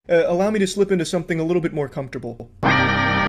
Allow me to slip into something a little bit more comfortable.